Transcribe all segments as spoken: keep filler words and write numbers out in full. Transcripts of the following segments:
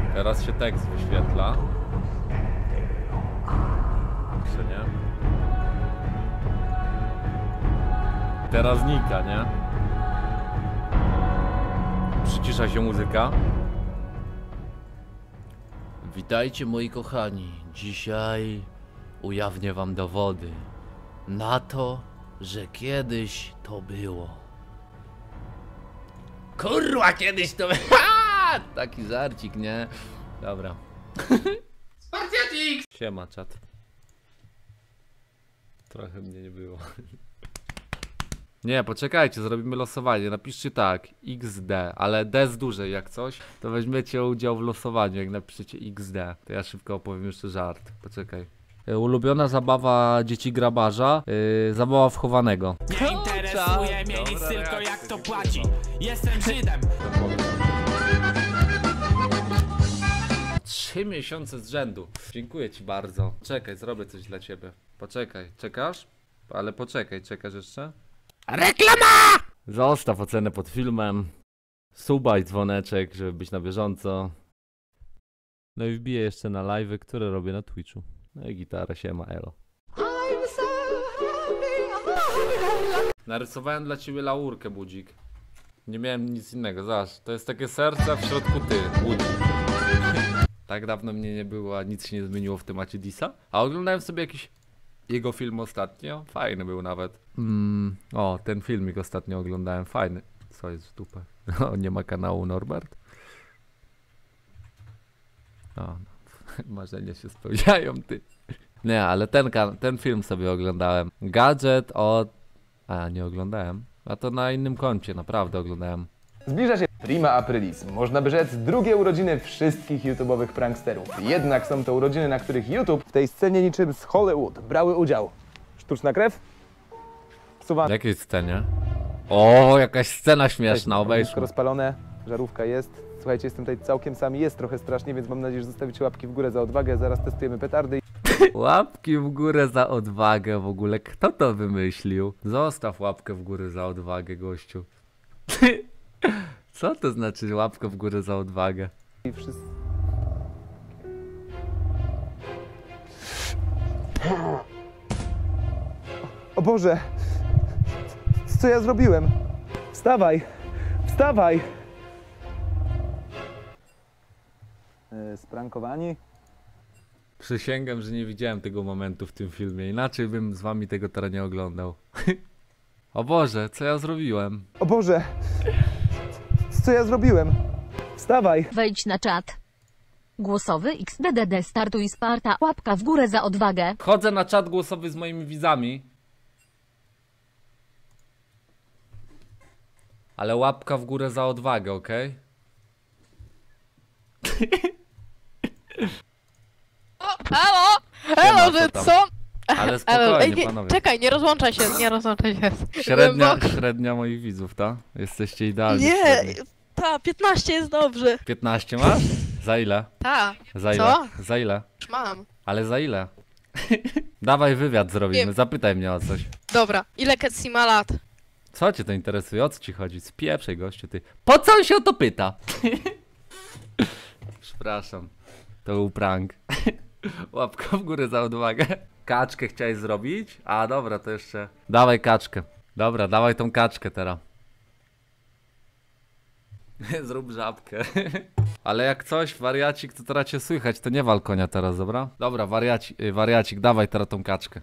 Teraz się tekst wyświetla. Czy nie? Teraz znika, nie? Przycisza się muzyka. Witajcie moi kochani. Dzisiaj ujawnię wam dowody na to, że kiedyś to było. Kurwa, kiedyś to było. Taki żarcik, nie? Dobra. Spartiatik! Siema, czat. Trochę mnie nie było. Nie, poczekajcie, zrobimy losowanie. Napiszcie tak, X D, ale D z dużej jak coś, to weźmiecie udział w losowaniu, jak napiszecie X D. To ja szybko opowiem jeszcze żart. Poczekaj. Ulubiona zabawa dzieci grabarza, yy, zabawa wchowanego. Nie interesuje mnie nic, tylko jak to płaci. Jestem Żydem. Trzy miesiące z rzędu. Dziękuję ci bardzo. Czekaj, zrobię coś dla ciebie. Poczekaj, czekasz? Ale poczekaj, czekasz jeszcze? Reklama! Zostaw ocenę pod filmem. Suba i dzwoneczek, żeby być na bieżąco. No i wbiję jeszcze na live'y, które robię na Twitchu. No i gitarę, siema, elo. Narysowałem dla ciebie laurkę, budzik. Nie miałem nic innego, zobacz. To jest takie serce, a w środku ty, budzik. Tak dawno mnie nie było, a nic się nie zmieniło w temacie Disa. A oglądałem sobie jakiś jego film ostatnio. Fajny był nawet. Mm, o, ten filmik ostatnio oglądałem. Fajny. Co jest w dupę? O, nie ma kanału Norbert? O, no. Marzenia się spełniają, ty. Nie, ale ten, ten film sobie oglądałem. Gadżet od... A, nie oglądałem. A to na innym koncie, naprawdę oglądałem. Zbliża się Prima Aprilis. Można by rzec drugie urodziny wszystkich YouTube'owych pranksterów. Jednak są to urodziny, na których YouTube w tej scenie niczym z Hollywood brały udział. Sztuczna krew? Suwa... W jakiej scenie? O, jakaś scena śmieszna, obejrzmy. Rozpalone, żarówka jest. Słuchajcie, jestem tutaj całkiem sam, jest trochę strasznie, więc mam nadzieję, że zostawicie łapki w górę za odwagę. Zaraz testujemy petardy. Łapki w górę za odwagę w ogóle. Kto to wymyślił? Zostaw łapkę w górę za odwagę, gościu. Co to znaczy łapkę w górę za odwagę? I wszyscy... O Boże! Co ja zrobiłem? Wstawaj! Wstawaj! Yy, sprankowani? Przysięgam, że nie widziałem tego momentu w tym filmie. Inaczej bym z wami tego teraz nie oglądał. O Boże, co ja zrobiłem? O Boże! Co ja zrobiłem? Wstawaj! Wejdź na czat. Głosowy X D D D startuj Sparta. Łapka w górę za odwagę. Chodzę na czat głosowy z moimi widzami. Ale łapka w górę za odwagę, okej? Halo! Halo, że co? Ale spokojnie, nie, panowie. czekaj, nie rozłączaj się, nie rozłączaj się. Średnia, Bo... średnia moich widzów, tak? Jesteście idealni. Nie, ta, piętnaście jest dobrze. piętnaście masz? Za ile? Ta, Za ile? co? Za ile? Już mam. Ale za ile? Dawaj wywiad zrobimy, Wiem. zapytaj mnie o coś. Dobra, ile Ketsi ma lat? Co cię to interesuje? O co ci chodzi? Spieprzej, gościu, ty. Po co on się o to pyta? Przepraszam. To był prank. Łapka w górę za odwagę. Kaczkę chciałeś zrobić? A dobra, to jeszcze... Dawaj kaczkę. Dobra, dawaj tą kaczkę teraz. Zrób żabkę. Ale jak coś, wariacik, to teraz cię słychać, to nie wal konia teraz, dobra? Dobra, wariaci, wariacik, dawaj teraz tą kaczkę.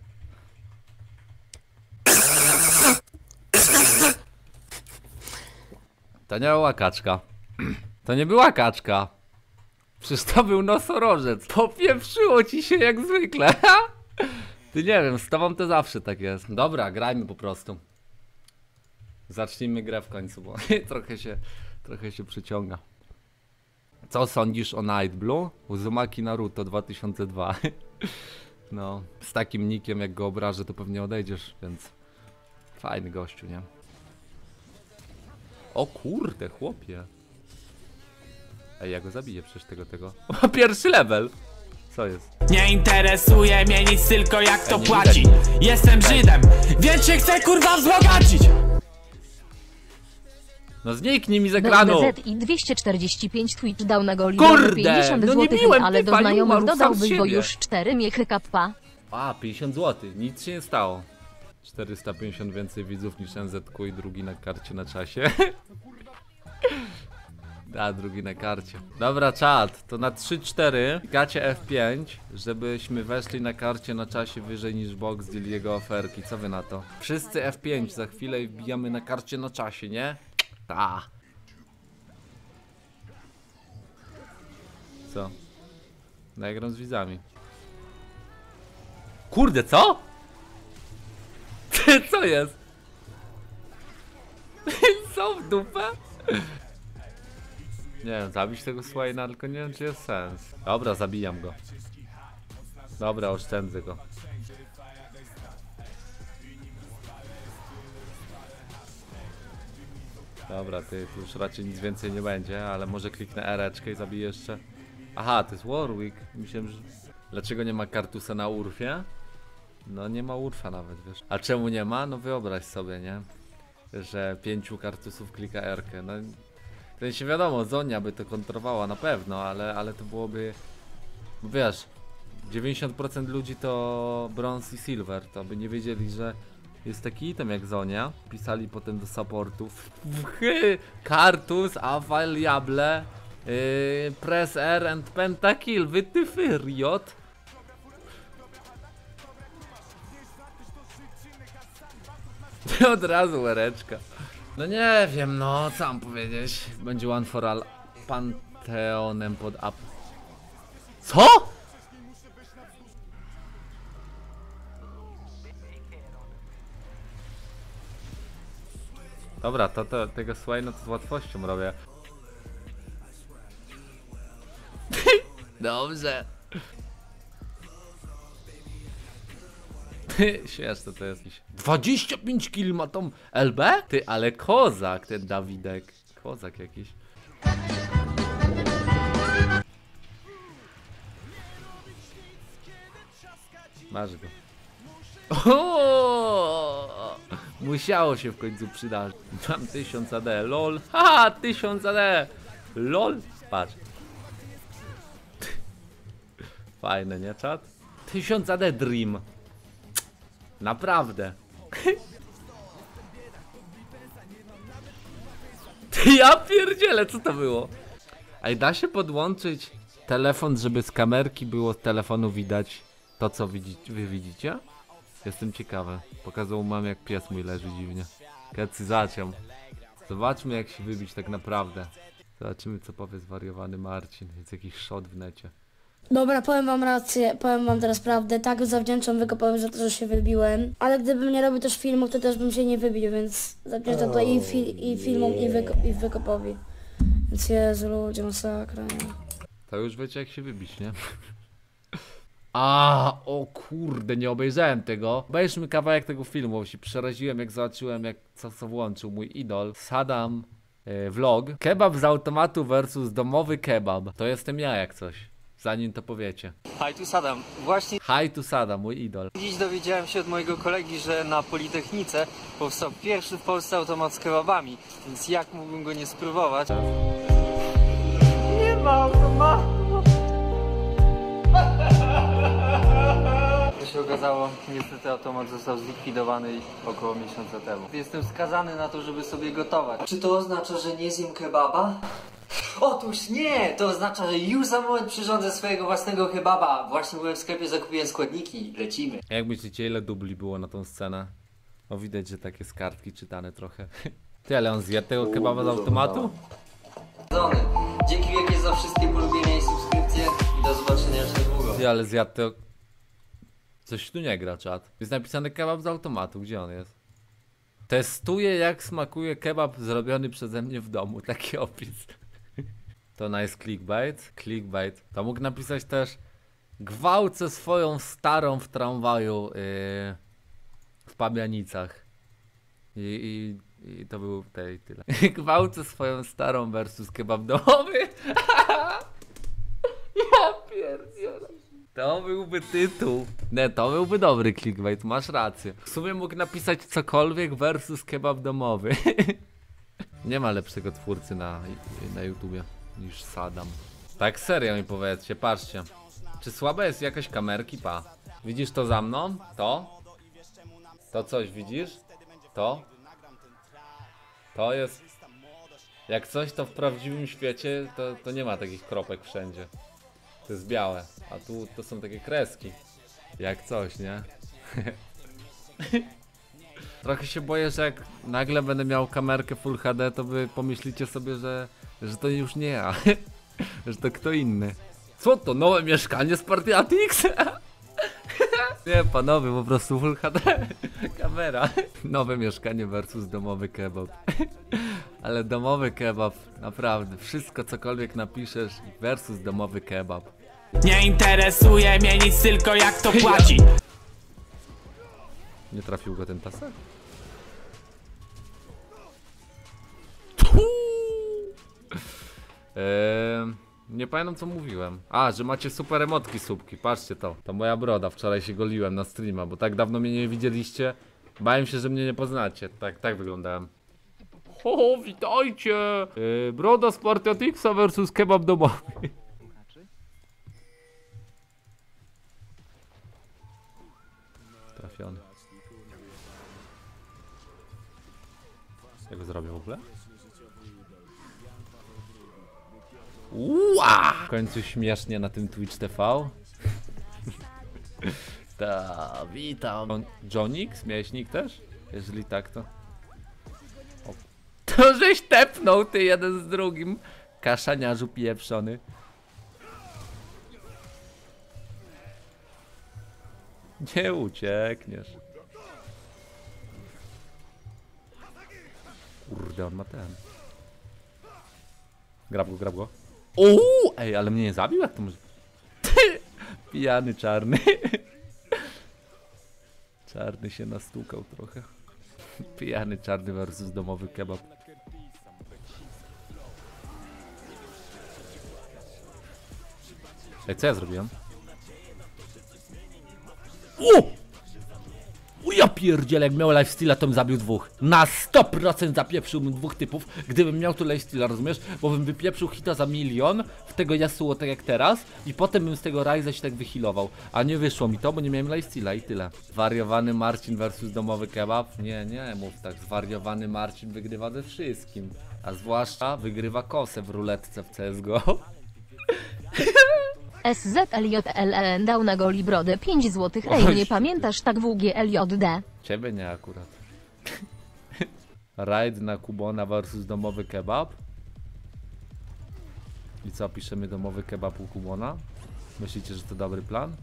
To nie była kaczka. To nie była kaczka. Przecież to był nosorożec. Popieprzyło ci się jak zwykle. Ty nie wiem, z tobą to zawsze tak jest. Dobra, grajmy po prostu. Zacznijmy grę w końcu, bo trochę się, trochę się przyciąga. Co sądzisz o Night Blue? Uzumaki Naruto dwa tysiące dwa. No, z takim nickiem jak go obrażę, to pewnie odejdziesz, więc fajny gościu, nie? O kurde, chłopie. Ej, ja go zabiję przecież tego, tego. O, pierwszy level! Co jest? Nie interesuje mnie nic, tylko jak to Ej, płaci. widać. Jestem Żydem, więc się chcę kurwa wzbogacić. No zniknij mi z ekranu! B Z i dwieście czterdzieści pięć Twitch dał na go Kurde, pięćdziesiąt no nie złotych, biłem ale do typa, znajomych umarł sam dodałbyś, z bo siebie. już cztery miechy kappa. A, pięćdziesiąt złotych, nic się nie stało. czterysta pięćdziesiąt więcej widzów niż N Z Q i drugi na karcie na czasie. Da, drugi na karcie. Dobra, czat, to na trzy cztery gacie F pięć, żebyśmy weszli na karcie na czasie wyżej niż box, zdjęli jego oferki. Co wy na to? Wszyscy F pięć za chwilę i wbijamy na karcie na czasie, nie? Ta. Co? Nagram z widzami. Kurde, co? Co jest? Co w dupę? Nie wiem, zabić tego Swaina, tylko nie wiem, czy jest sens. Dobra, zabijam go. Dobra, oszczędzę go. Dobra, ty, tu już raczej nic więcej nie będzie, ale może kliknę R-eczkę i zabiję jeszcze. Aha, to jest Warwick. Myślałem, że... Dlaczego nie ma Kartusa na Urfie? No nie ma Urfa nawet, wiesz. A czemu nie ma? No wyobraź sobie, nie? Że pięciu Kartusów klika R-kę. No... To się wiadomo, Zonia by to kontrowała na pewno, ale, ale to byłoby... Wiesz, dziewięćdziesiąt procent ludzi to brąz i silver, to by nie wiedzieli, że jest taki item jak Zonia. Pisali potem do supportów. Kartus, available, yy, press R and pentakill, wy ty fyriot. Od razu ereczka. No nie wiem, no co mam powiedzieć. Będzie one for all Panteonem pod up. Co? Dobra, to, to tego Swaina to z łatwością robię. Dobrze. Śmieszne to jest. dwadzieścia pięć kill ma tą L B? Ty, ale kozak ten Dawidek. Kozak jakiś. Masz go. O! Musiało się w końcu przydać. Mam tysiąc A D, lol. Haha, tysiąc A D. Lol. Patrz. Fajne, nie czat? tysiąc A D Dream. Naprawdę. Ja pierdzielę, co to było? A da się podłączyć telefon, żeby z kamerki było z telefonu widać to, co widzi, wy widzicie? Jestem ciekawy. Pokazał mam, jak pies mój leży dziwnie. Kecy zaciął. Zobaczmy, jak się wybić tak naprawdę. Zobaczymy, co powie zwariowany Marcin. Jest jakiś shot w necie. Dobra, powiem wam rację, powiem wam teraz prawdę. Tak, zawdzięczam Wykopowi za to, że się wybiłem. Ale gdybym nie robił też filmów, to też bym się nie wybił, więc zawdzięczam to i, fi i filmom, i, wyko i Wykopowi. Więc Jezu, ludzie, masakra, nie? To już wiecie, jak się wybić, nie? A, o kurde, nie obejrzałem tego. Obejrzmy kawałek tego filmu, bo się przeraziłem, jak zobaczyłem, jak co, co włączył mój idol. Sadam e, vlog. Kebab z automatu versus domowy kebab. To jestem ja, jak coś. Zanim to powiecie. Hi, tu Sadam. Właśnie Hi to Sadam, mój idol. dziś dowiedziałem się od mojego kolegi, że na Politechnice powstał pierwszy w Polsce automat z kebabami, więc jak mógłbym go nie spróbować? Nie ma automatu! To się okazało, niestety automat został zlikwidowany około miesiąca temu. Jestem skazany na to, żeby sobie gotować. Czy to oznacza, że nie zjem kebaba? Otóż nie! To oznacza, że już za moment przyrządzę swojego własnego kebaba. Właśnie byłem w sklepie, zakupiłem składniki. Lecimy. Jak myślicie, ile dubli było na tą scenę? O, widać, że takie z kartki czytane trochę. Ty, ale on zjadł tego kebaba z automatu? Zony. Dzięki wielkie za wszystkie polubienia i subskrypcje i do zobaczenia jeszcze niedługo. Ty, ale zjadł to... Coś tu nie gra, czat. Jest napisane kebab z automatu, gdzie on jest? Testuję, jak smakuje kebab zrobiony przeze mnie w domu. Taki opis. To nice clickbait. Clickbait. To mógł napisać też: gwałcę swoją starą w tramwaju yy, w Pabianicach. I, i, i to był tej tyle. Gwałcę swoją starą versus kebab domowy. Ja pierdzielę. To byłby tytuł. Nie, to byłby dobry clickbait, masz rację. W sumie mógł napisać cokolwiek versus kebab domowy. Nie ma lepszego twórcy na, na YouTubie niż Saddam. Tak serio mi powiedzcie, patrzcie. Czy słabe jest jakaś kamerki? Pa. Widzisz to za mną? To? To coś widzisz? To? To jest... Jak coś, to w prawdziwym świecie to, to nie ma takich kropek wszędzie. To jest białe, a tu to są takie kreski. Jak coś, nie? Trochę się boję, że jak nagle będę miał kamerkę Full H D, to wy pomyślicie sobie, że, że to już nie ja. Że to kto inny. Co to? Nowe mieszkanie z Partiatix? Nie, panowie, po prostu Full H D. Kamera. Nowe mieszkanie versus domowy kebab. Ale domowy kebab, naprawdę. Wszystko cokolwiek napiszesz versus domowy kebab. Nie interesuje mnie nic, tylko jak to płaci. Nie trafił go ten tasek? Eee, nie pamiętam co mówiłem. A, że macie super emotki słupki, patrzcie to. To moja broda, wczoraj się goliłem na streama, bo tak dawno mnie nie widzieliście. Bałem się, że mnie nie poznacie. Tak, tak wyglądałem. O, witajcie! Eee, broda z Partiatixa versus kebab domowy. Trafiony. Jak go zrobię w ogóle? Ua! W końcu śmiesznie na tym Twitch T V. Ta, witam. Jonix? Miałeś nick też? Jeżeli tak, to... O. To żeś tepnął ty jeden z drugim. Kaszaniarzu pieprzony. Nie uciekniesz. Kurde, on ma ten. Grab go, grab go. Uuu! Ej, ale mnie nie zabił? Jak to może... Pijany czarny. Czarny się nastukał trochę. Pijany czarny versus domowy kebab. Ej, co ja zrobiłem? U! O ja pierdzielę, jak miał lifesteala, to bym zabił dwóch. Na sto procent zapieprzyłbym dwóch typów, gdybym miał tu lifesteala, rozumiesz? Bo bym wypieprzył hita za milion, w tego Yasuo tak jak teraz, i potem bym z tego Ryza się tak wyhealował. A nie wyszło mi to, bo nie miałem lifesteala i tyle. Zwariowany Marcin versus domowy kebab? Nie, nie mów tak, zwariowany Marcin wygrywa ze wszystkim. A zwłaszcza wygrywa kosę w ruletce w C S G O. S Z L J L N dał na goli brodę pięć złotych. Ej, nie pamiętasz tak W G L J D? Ciebie nie akurat. Raid na Kubona versus domowy kebab. I co, piszemy domowy kebab u Kubona? Myślicie, że to dobry plan?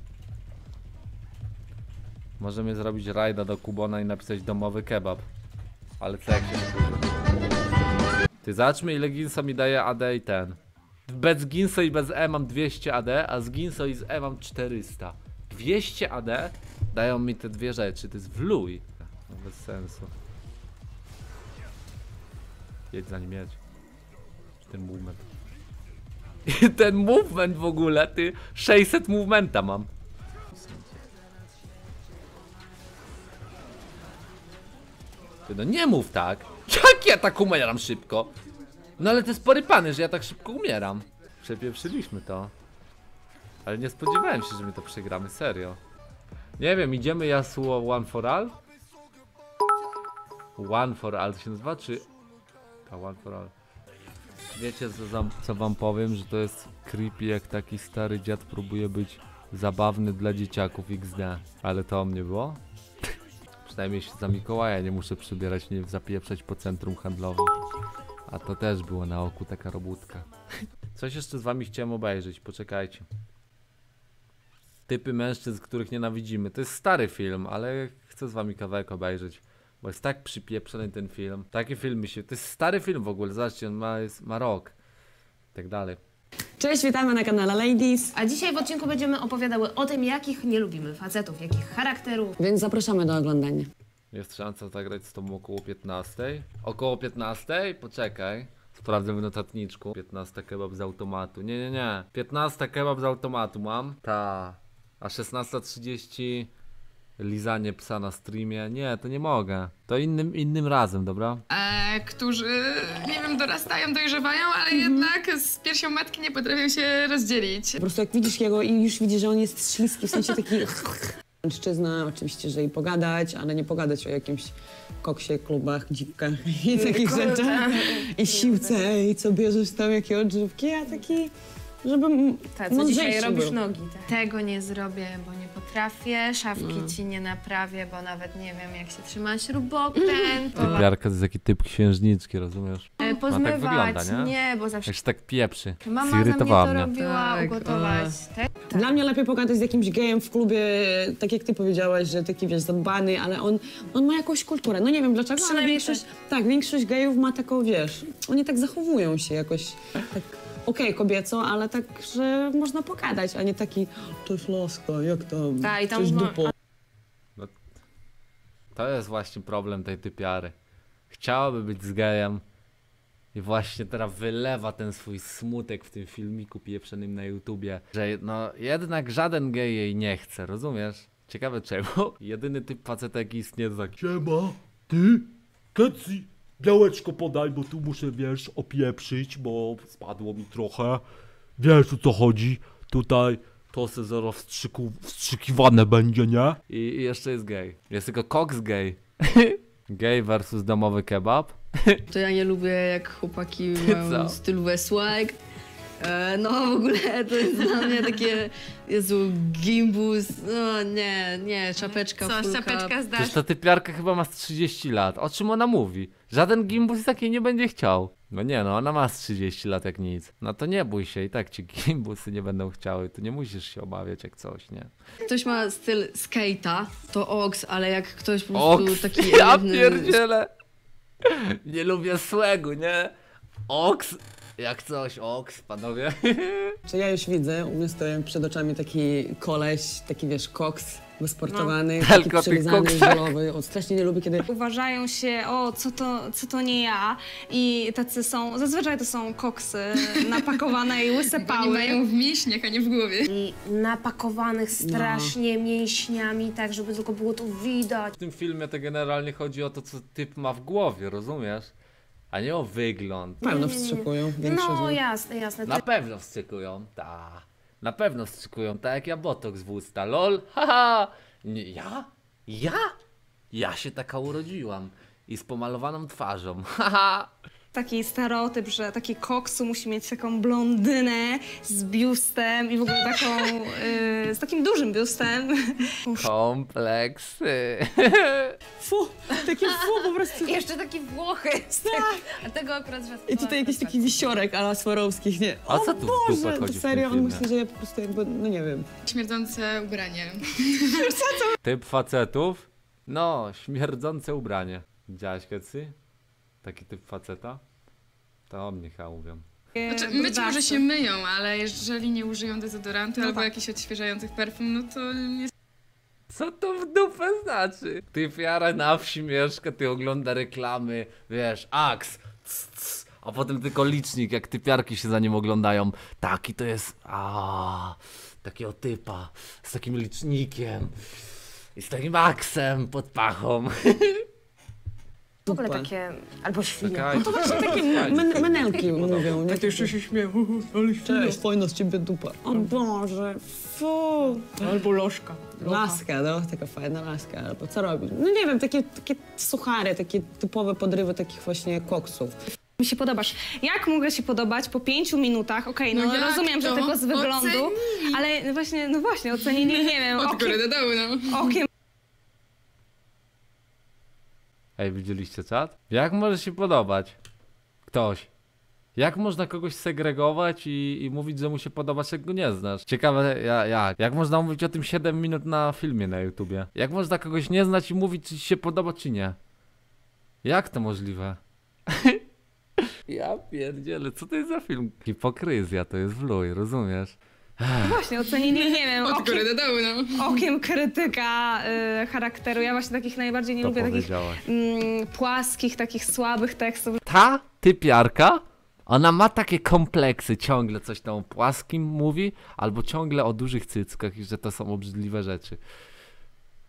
Możemy zrobić rajda do Kubona i napisać domowy kebab. Ale co jak się wkurzy? Ty zobaczmy, ile Ginso mi daje A D i ten. Bez Ginso i bez E mam dwieście A D, a z Ginso i z E mam czterysta. dwieście A D dają mi te dwie rzeczy, to jest wluj. No bez sensu. Jedź za nim, jedź. Ten movement. Ten movement w ogóle, ty sześćset movementa mam. Ty no nie mów tak. Jak ja tak umieram szybko? No ale to jest porypany, że ja tak szybko umieram. Przepieprzyliśmy to. Ale nie spodziewałem się, że my to przegramy, serio. Nie wiem, idziemy Yasuo One for All? One for All to się nazywa, czy... A, One for All. Wiecie co, za, co wam powiem, że to jest creepy, jak taki stary dziad próbuje być zabawny dla dzieciaków X D. Ale to o mnie było? Przynajmniej się za Mikołaja nie muszę przybierać, nie zapieprzać po centrum handlowym. A to też było na oku taka robótka. Coś jeszcze z wami chciałem obejrzeć, poczekajcie. Typy mężczyzn, których nienawidzimy. To jest stary film, ale chcę z wami kawałek obejrzeć. Bo jest tak przypieprzony ten film. Takie filmy się... To jest stary film w ogóle, zobaczcie, on ma, jest, ma rok. I tak dalej. Cześć, witamy na kanale Ladies. A dzisiaj w odcinku będziemy opowiadały o tym, jakich nie lubimy facetów, jakich charakterów. Więc zapraszamy do oglądania. Jest szansa zagrać z tobą około piętnastej. Około piętnastej? Poczekaj. Sprawdzę w notatniczku. piętnasta kebab z automatu. Nie, nie, nie. piętnasta kebab z automatu mam. Ta. A szesnasta trzydzieści lizanie psa na streamie. Nie, to nie mogę. To innym, innym razem, dobra? E, którzy, nie wiem, dorastają, dojrzewają, ale jednak z piersią matki nie potrafią się rozdzielić. Po prostu jak widzisz jego i już widzisz, że on jest śliski, w sensie taki... Mężczyzna, oczywiście, że i pogadać, ale nie pogadać o jakimś koksie, klubach, dziwkach i takich rzeczach. I siłce, i co bierzesz tam, jakie odżywki, a taki... Żeby Tak, co mądrzejszy dzisiaj robisz był. nogi, tak. Tego nie zrobię, bo nie potrafię, szafki ci nie naprawię, bo nawet nie wiem, jak się trzyma śrubokręt. Typiarka to jest taki typ księżniczki, rozumiesz? E, No Pozmywać, tak wygląda, nie? nie, bo zawsze Jak się tak pieprzy. mama za mnie Zirytowała to mnie. robiła, Tak, ugotować. Tak? Dla mnie lepiej pogadać z jakimś gejem w klubie, tak jak ty powiedziałaś, że taki, wiesz, zadbany, ale on, on ma jakąś kulturę. No nie wiem dlaczego, ale Przynajmniej większość, tak, większość gejów ma taką, wiesz, oni tak zachowują się jakoś, tak okej, kobieco, ale tak, że można pogadać, a nie taki, to jest laska, jak tam, Tak, i tam to jest ma- dupo. No, to jest właśnie problem tej typiary. Chciałaby być z gejem i właśnie teraz wylewa ten swój smutek w tym filmiku pieprzonym na YouTubie, że no jednak żaden gej jej nie chce, rozumiesz? Ciekawe czemu? Jedyny typ faceta jaki istnieje to tak: Siema, ty? Kecy, białeczko podaj, bo tu muszę, wiesz, opieprzyć, bo spadło mi trochę. Wiesz, o co chodzi? Tutaj to se zaraz wstrzyku, wstrzykiwane będzie, nie? I, i jeszcze jest gej. Jest tylko koks gej. Gej versus domowy kebab. To ja nie lubię, jak chłopaki Co? mają styl swag. E, no w ogóle to jest dla mnie takie, Jezu, gimbus, no nie, nie, czapeczka, Co, fulka. czapeczka zdasz? Przecież ta typiarka chyba ma z trzydzieści lat. O czym ona mówi? Żaden gimbus takiej nie będzie chciał. No nie no, ona ma z trzydzieści lat jak nic. No to nie bój się, i tak ci gimbusy nie będą chciały. Tu nie musisz się obawiać jak coś, nie? Ktoś ma styl skate'a, to oks, ale jak ktoś po prostu Oks, taki... ja elitny- pierdzielę. Nie lubię słegu, nie? Oks, jak coś, oks, panowie. Czy ja już widzę, u mnie stoi przed oczami taki koleś, taki wiesz, koks, wysportowany, No. taki Tylko ty przylizany, koksak. żelowy. On strasznie nie lubi, kiedy Uważają się, o, co to, co to nie ja. I tacy są, zazwyczaj to są koksy napakowane i łyse Oni pały. mają w mięśniach, a nie w głowie. I napakowanych strasznie mięśniami, tak, żeby tylko było to widać. W tym filmie to generalnie chodzi o to, co typ ma w głowie, rozumiesz? A nie o wygląd. pewno wstrzykują większość z No nich. jasne, jasne. Na pewno wstrzykują, ta. Na pewno wstrzykują, tak jak ja botoks w usta, lol, haha. Nie, ja? Ja? Ja się taka urodziłam. I z pomalowaną twarzą, haha. Taki stereotyp, że taki koksu musi mieć taką blondynę z biustem i w ogóle taką, y, z takim dużym biustem. Kompleksy. Fu, takie fu po prostu. Jeszcze takie Włochy. A tego akurat rzadko. I tutaj jakiś taki wisiorek ala Swarowskich, nie? A co O tu w dupę Boże, chodzi w serio, tym on filmie? myśli, że ja po prostu jakby, no nie wiem. Śmierdzące ubranie. Typ facetów? No, śmierdzące ubranie. Widziałaś Kecy? Taki typ faceta? To o mnie chyba mówią. Znaczy, myć może się myją, ale jeżeli nie użyją dezodorantu No albo tak. jakichś odświeżających perfum, no to jest... Co to w dupę znaczy? Typiara na wsi mieszka, ty ogląda reklamy, wiesz, aks, cs, cs, a potem tylko licznik, jak typiarki się za nim oglądają. Taki to jest, a takiego typa, z takim licznikiem i z takim aksem pod pachą. W ogóle takie, albo świnia. Taka- No to właśnie takie men menelki mówią, nie? Tak jeszcze się śmieją, ale cześć, fajna z ciebie dupa. O Boże, fu. Albo lożka. Laska, no, taka fajna laska, albo co robi? No nie wiem, takie, takie suchary, takie typowe podrywy takich właśnie koksów. Mi się podobasz. Jak mogę się podobać po pięciu minutach? Okej, no, No jak rozumiem, że to? tylko z wyglądu, Ocenili. ale właśnie, no właśnie, ocenili, nie wiem, Od góry okiem, do dołu, no. okiem Ej, widzieliście czat? Jak może się podobać ktoś? Jak można kogoś segregować i, i mówić, że mu się podoba, jak go nie znasz? Ciekawe ja, jak. Jak można mówić o tym siedem minut na filmie na YouTubie? Jak można kogoś nie znać i mówić, czy ci się podoba, czy nie? Jak to możliwe? Ja pierdzielę, co to jest za film? Hipokryzja to jest wluj, rozumiesz? Właśnie, ocenili, nie wiem, Od okiem, góry do dołu, no. okiem krytyka y, charakteru. Ja właśnie takich najbardziej nie To lubię, takich powiedziałaś. mm, płaskich, takich słabych tekstów. Ta typiarka, ona ma takie kompleksy, ciągle coś tam o płaskim mówi, albo ciągle o dużych cyckach i że to są obrzydliwe rzeczy.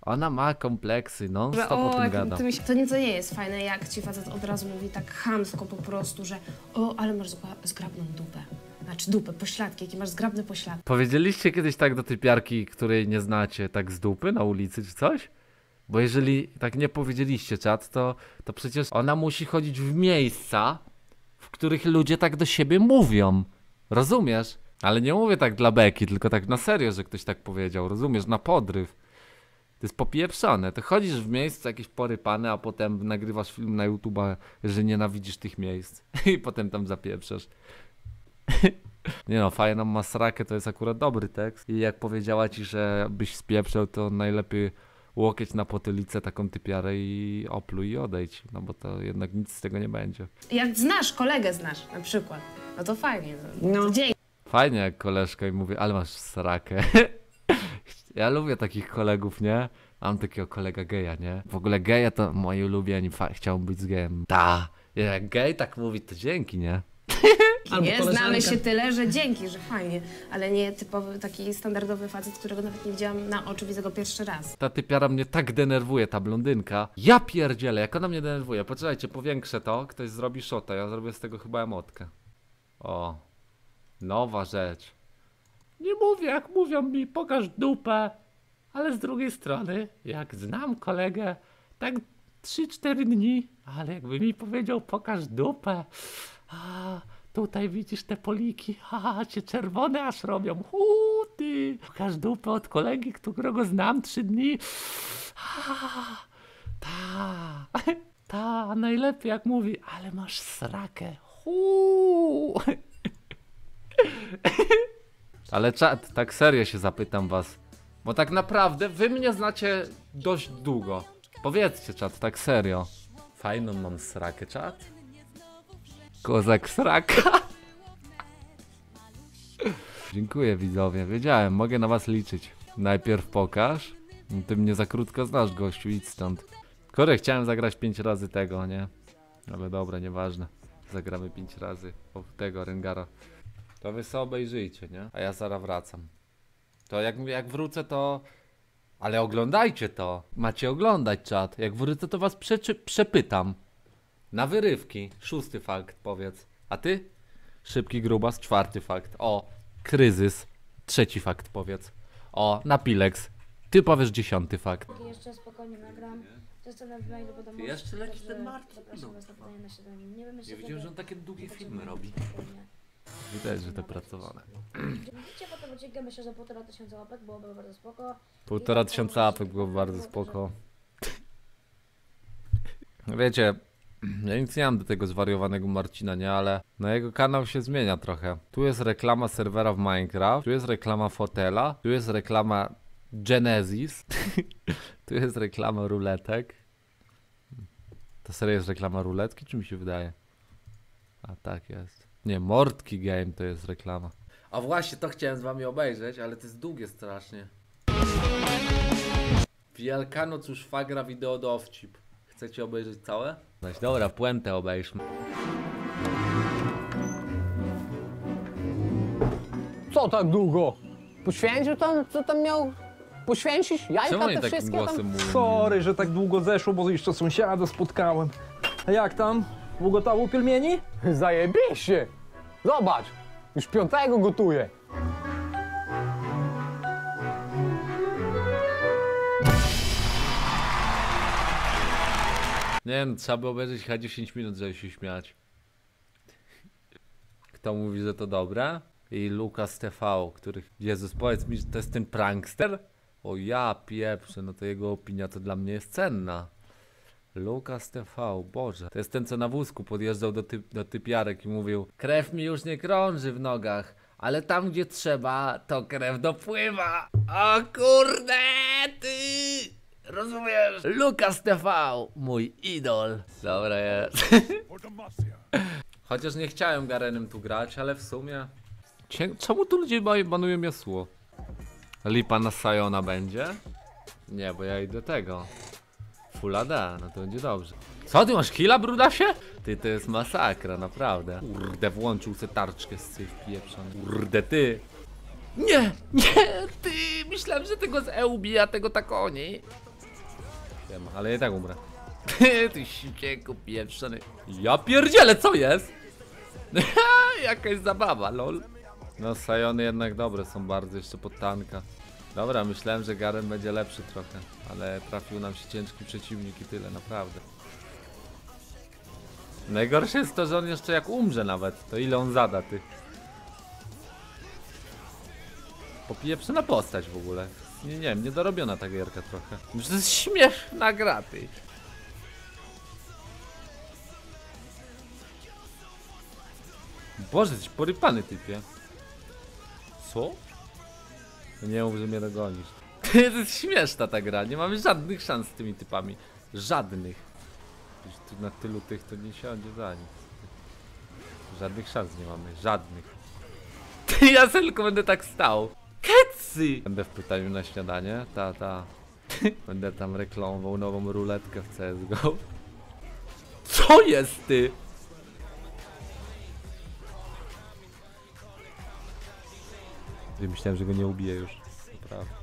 Ona ma kompleksy, no Że stop o o, tym jak gada. ty mi się, to nie, to nie jest fajne, jak ci facet od razu mówi tak chamsko po prostu, że o, ale masz zgra- zgrabną dupę. Znaczy dupę, pośladki, jakie masz zgrabne pośladki. Powiedzieliście kiedyś tak do typiarki, której nie znacie, tak z dupy na ulicy czy coś? Bo jeżeli tak nie powiedzieliście, czat, to, to przecież ona musi chodzić w miejsca, w których ludzie tak do siebie mówią. Rozumiesz? Ale nie mówię tak dla beki, tylko tak na serio, że ktoś tak powiedział. Rozumiesz? Na podryw. To jest popieprzone. Ty chodzisz w miejsce jakieś porypane, a potem nagrywasz film na YouTube'a, że nienawidzisz tych miejsc. I potem tam zapieprzasz. Nie no, fajną masrakę to jest akurat dobry tekst. I jak powiedziała ci, że byś spieprzał, to najlepiej łokieć na potylicę taką typiarę i opluj i odejdź. No bo to jednak nic z tego nie będzie. Jak znasz, kolegę znasz na przykład, no to fajnie. No. Dzięki. Fajnie jak koleżka i mówi, ale masz srakę. Ja lubię takich kolegów, nie? Mam takiego kolega geja, nie? W ogóle geje to moi ulubieni, chciałbym być z gejem. Ta, jak gej tak mówi, to dzięki, nie? Albo Nie, koleżanka. znamy się tyle, że dzięki, że fajnie, ale nie typowy, taki standardowy facet, którego nawet nie widziałam na oczy, widzę go pierwszy raz. Ta typiara mnie tak denerwuje, ta blondynka. Ja pierdzielę, jak ona mnie denerwuje. Poczekajcie, powiększę to, ktoś zrobi shota, ja zrobię z tego chyba emotkę. O, nowa rzecz. Nie mówię jak mówią mi, pokaż dupę, ale z drugiej strony, jak znam kolegę, tak trzy cztery dni, ale jakby mi powiedział pokaż dupę, a tutaj widzisz te poliki, a cię czerwone aż robią, huu ty, pokaż dupę od kolegi, którego znam trzy dni, a, ta, ta, najlepiej jak mówi, ale masz srakę, huu. Ale czat, tak serio się zapytam was, bo tak naprawdę wy mnie znacie dość długo. Powiedzcie czat, tak serio. Fajną mam srakę, czat? Kozak sraka. Dziękuję widzowie, wiedziałem, mogę na was liczyć. Najpierw pokaż, ty mnie za krótko znasz gościu, idź stąd. Kurde, chciałem zagrać pięć razy tego, nie? Ale dobra, nieważne. Zagramy pięć razy o tego Rengara. To wy sobie obejrzyjcie, nie? A ja zaraz wracam. To jak, jak wrócę to... Ale oglądajcie to. Macie oglądać czat. Jak wrócę to was przeczy, przepytam. Na wyrywki. Szósty fakt powiedz. A ty? Szybki grubas. Czwarty fakt. O. Kryzys. Trzeci fakt powiedz. O. Napilex. Ty powiesz dziesiąty fakt. Jeszcze spokojnie nagram. Zostanę w mailu, bo do Jeszcze leci także ten Marcin. zapraszam was na pytanie na śniadanie. Nie wiem jeszcze Ja widziałem, że on kiedy. takie długie filmy Zobaczymy. robi. Widać, że to pracowane. Widzicie, potem odcinkę, myślę, że półtora tysiąca łapek byłoby bardzo spoko. Półtora tysiąca łapek było bardzo spoko. Wiecie, ja nic nie mam do tego zwariowanego Marcina, nie? Ale na jego kanał się zmienia trochę. Tu jest reklama serwera w Minecraft, tu jest reklama fotela, tu jest reklama Genesis, tu jest reklama ruletek. To serio jest reklama ruletki, czy mi się wydaje? A tak jest. Nie, Mordki Game to jest reklama. A właśnie, to chciałem z wami obejrzeć, ale to jest długie strasznie. Wielkanoc już fagra wideo dowcip. Chcecie obejrzeć całe? Weź, dobra, puentę obejrzmy. Co tak długo? Poświęcił tam, co tam miał poświęcić? Jajka Czemu oni te takim wszystkie głosem tam? mówią? Sorry, że tak długo zeszło, bo jeszcze sąsiada spotkałem. A jak tam? Ugotował pielmieni? Zajebiście! Zobacz, już piątego gotuję. Nie no, trzeba by obejrzeć chyba dziesięć minut, żeby się śmiać. Kto mówi, że to dobre? I Lukas T V, który... Jezus, powiedz mi, że to jest ten prankster? O ja pieprzę, no to jego opinia to dla mnie jest cenna. Lukas T V, Boże. To jest ten, co na wózku podjeżdżał do, typ, do typiarek i mówił: krew mi już nie krąży w nogach, ale tam gdzie trzeba, to krew dopływa. O kurde, ty! Rozumiesz? Lukas T V, mój idol. Dobra jest. Chociaż nie chciałem Garenem tu grać, ale w sumie... Cie... Czemu tu ludzie banują Yasuo? Lipa na Sayona będzie? Nie, bo ja idę do tego. Full A D, no to będzie dobrze. Co, ty masz killa, brudasie? Ty, to jest masakra, naprawdę. Kurde, włączył se tarczkę z tych pieprzon. Kurde, ty. Nie, nie, ty. Myślałem, że tego z E ubija, tego tak oni. Wiem, ale i tak umrę. Ty ścieku pieprzony. Ja pierdzielę, co jest? Jakaś zabawa, lol. No Sajony jednak dobre są bardzo, jeszcze pod tanka. Dobra, myślałem, że Garen będzie lepszy trochę, ale trafił nam się ciężki przeciwnik i tyle, naprawdę. Najgorsze jest to, że on jeszcze jak umrze nawet, to ile on zada, ty. Popieprzona postać w ogóle. Nie, nie wiem, niedorobiona ta gierka trochę. Że to jest śmieszna gra, ty. Boże, jesteś porypany, typie. Co? No nie mów, że mnie dogonisz. To jest śmieszna ta gra, nie mamy żadnych szans z tymi typami. Żadnych. Już tu na tylu tych to nie siądzie za nic. Żadnych szans nie mamy, żadnych. Ja tylko będę tak stał. Kecy! Będę w pytaniu na śniadanie, ta, ta. Będę tam reklamował nową ruletkę w C S G O. Co jest, ty? Myślałem, że go nie ubiję już. Naprawdę.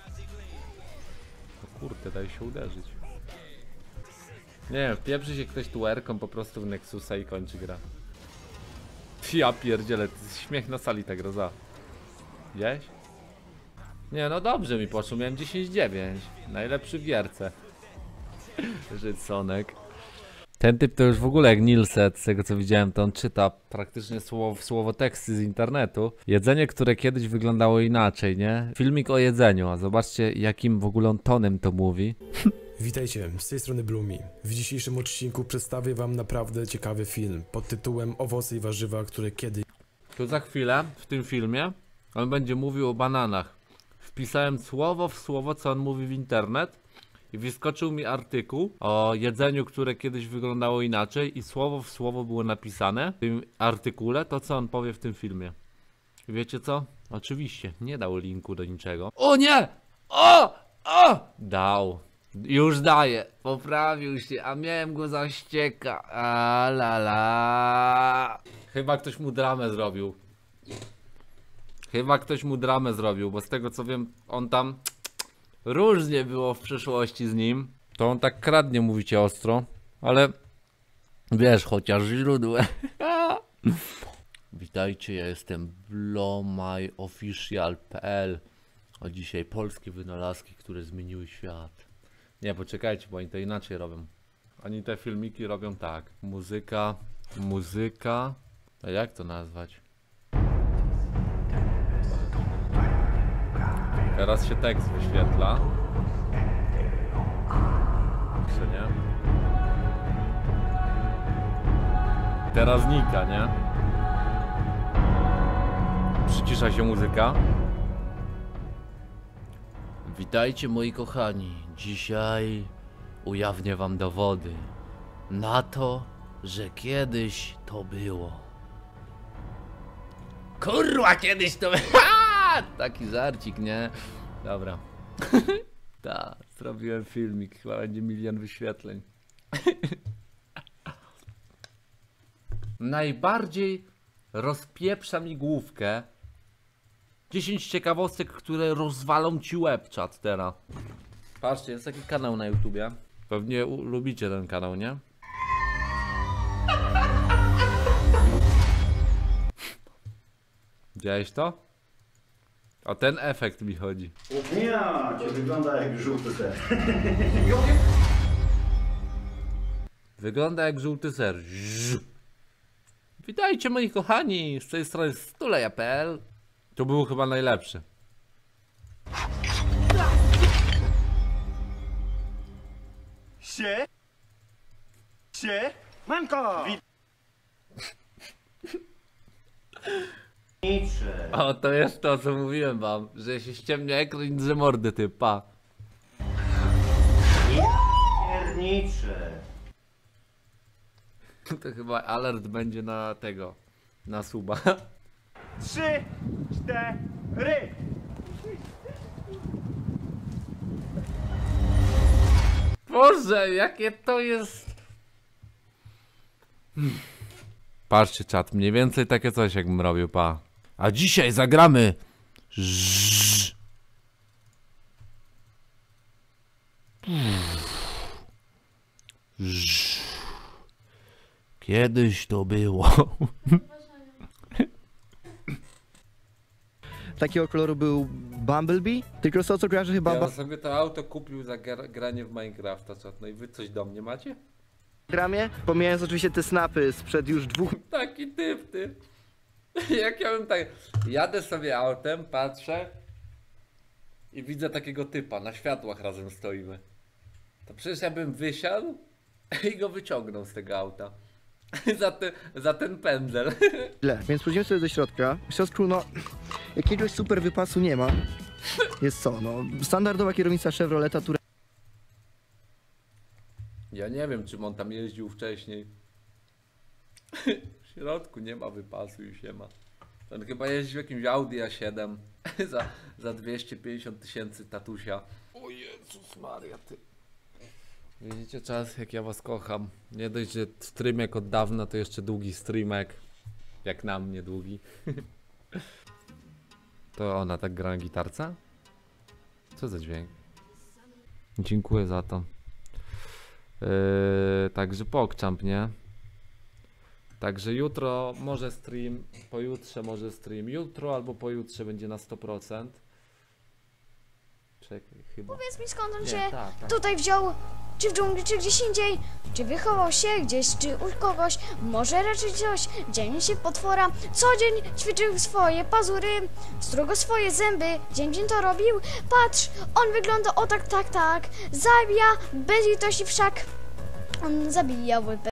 No kurde, daj się uderzyć. Nie wiem, wpieprzy się ktoś tuerką po prostu w Nexusa i kończy gra. Ja pierdzielę, to jest śmiech na sali ta gra za. Gdzieś? Nie, no dobrze mi poszło, miałem dziesięć dziewięć. Najlepszy w gierce. Życonek. Ten typ to już w ogóle jak Nilset, z tego co widziałem, to on czyta praktycznie słowo w słowo teksty z internetu. Jedzenie, które kiedyś wyglądało inaczej, nie? Filmik o jedzeniu, a zobaczcie jakim w ogóle on tonem to mówi. Witajcie, z tej strony Blumi. W dzisiejszym odcinku przedstawię wam naprawdę ciekawy film pod tytułem Owoce i warzywa, które kiedyś... Tu za chwilę, w tym filmie, on będzie mówił o bananach. Wpisałem słowo w słowo, co on mówi w internet. I wyskoczył mi artykuł o jedzeniu, które kiedyś wyglądało inaczej i słowo w słowo było napisane w tym artykule to, co on powie w tym filmie. I wiecie co? Oczywiście, nie dał linku do niczego. O nie! O! O! Dał. Już daje. Poprawił się, a miałem go za ścieka. A la la. Chyba ktoś mu dramę zrobił. Chyba ktoś mu dramę zrobił, bo z tego co wiem, on tam... Różnie było w przeszłości z nim. To on tak kradnie, mówicie ostro. Ale wiesz, chociaż źródłem. Witajcie, ja jestem blomyofficial kropka p l. A dzisiaj polskie wynalazki, które zmieniły świat. Nie, poczekajcie, bo oni to inaczej robią. Oni te filmiki robią tak. Muzyka, muzyka. A jak to nazwać? Teraz się tekst wyświetla. Czy nie? Teraz znika, nie? Przycisza się muzyka. Witajcie moi kochani. Dzisiaj ujawnię wam dowody na to, że kiedyś to było. Kurwa, kiedyś to było. Taki żarcik, nie? Dobra. Tak, zrobiłem filmik, chyba będzie milion wyświetleń. Najbardziej rozpieprza mi główkę dziesięć ciekawostek, które rozwalą ci łeb, czat teraz. Patrzcie, jest taki kanał na YouTubie. Pewnie lubicie ten kanał, nie? Widziałeś to? O ten efekt mi chodzi. Ja, cię wygląda jak żółty ser. Wygląda jak żółty ser. Zzz. Witajcie moi kochani, z tej strony stuleja kropka p l. To był chyba najlepszy. Sie? Sie? Manko! O, to jest to, co mówiłem wam, że się ściemnia ekran i drze mordy typa. Piernicze. To chyba alert będzie na tego, na suba. Trzy, cztery. Boże, jakie to jest... Hmm. Patrzcie czat, mniej więcej takie coś jakbym robił, pa. A dzisiaj zagramy... Zzz. Kiedyś to było. Takiego koloru był Bumblebee, tylko co co kojarzy chyba... Ja sobie to auto kupił za gra granie w Minecrafta, czat. No i wy coś do mnie macie? Gramie, pomijając oczywiście te snapy sprzed już dwóch... Taki typ, ty. Jak ja bym tak... Jadę sobie autem, patrzę i widzę takiego typa, na światłach razem stoimy. To przecież ja bym wysiadł i go wyciągnął z tego auta. za, te, za ten pędzel. Źle, więc pójdziemy sobie do środka. W środku, no, jakiegoś super wypasu nie ma. Jest co, no, standardowa kierownica Chevroleta, która... Ja nie wiem, czym on tam jeździł wcześniej. W środku nie ma wypasu i się ma. On chyba jeździł w jakimś Audi A siedem za, za dwieście pięćdziesiąt tysięcy tatusia. O Jezus Maria, ty. Widzicie czas, jak ja was kocham. Nie dość, że streamek od dawna, to jeszcze długi streamek. Jak na mnie długi. To ona tak gra na gitarce? Co za dźwięk? Dziękuję za to. Yy, także pokczamp, nie? Także jutro może stream, pojutrze może stream. Jutro albo pojutrze będzie na sto procent. Czekaj, chyba. Powiedz mi, skąd on Nie, się tak, tak. tutaj wziął? Czy w dżungli, czy gdzieś indziej? Czy wychował się gdzieś, czy u kogoś? Może raczej coś. Dzień się potwora. Co dzień ćwiczył swoje pazury, strugo swoje zęby. Dzień dzień to robił. Patrz, on wygląda o tak, tak, tak. Zabija bez litości wszak. On zabijał